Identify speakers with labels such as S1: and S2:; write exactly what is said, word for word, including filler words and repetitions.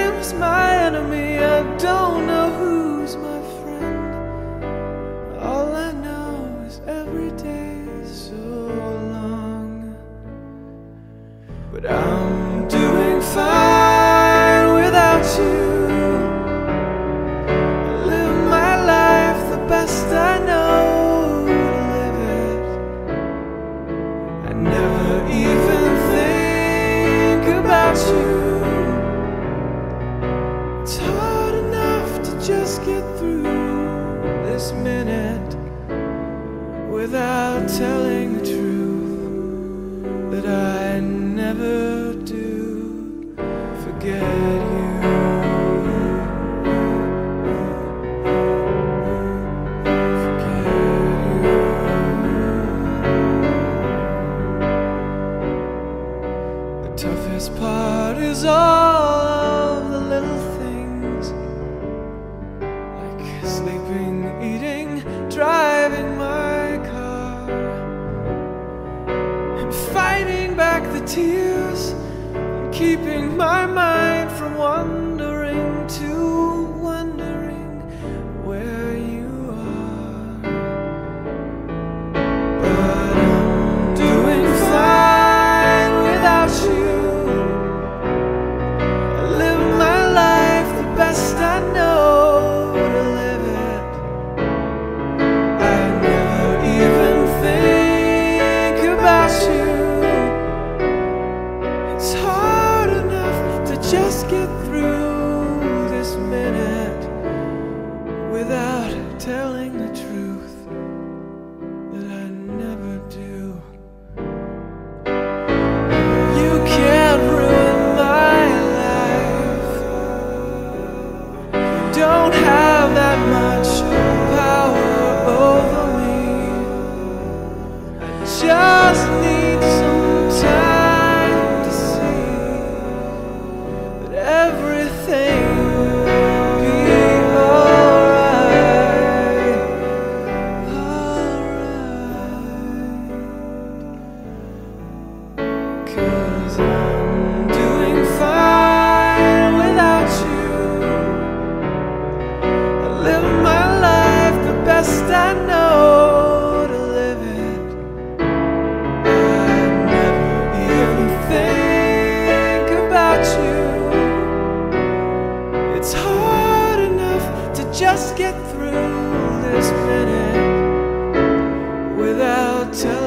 S1: name's my enemy. I don't know who's my friend. All I know is every day is so long. But I'm doing fine without you. I live my life the best I know to live it. I never even think about you. It's hard enough to just get through this minute without telling the truth that I never do forget you. The toughest part is all of the little things, like sleeping, eating, driving my car, and fighting back the tears, and keeping my mind from wandering to wondering where you are. But I'm doing fine without you. I live my life the best I know to live it. I never even think about you. It's hard enough to just get through this minute without telling the truth that I never do. You can't ruin my life. You don't have that much power over me. I just need some time to see that everything will be alright. Alright. 'Cause I'm doing fine without you. I live my life the best I know to live it. I never even think about you. It's hard enough to just get through this minute without telling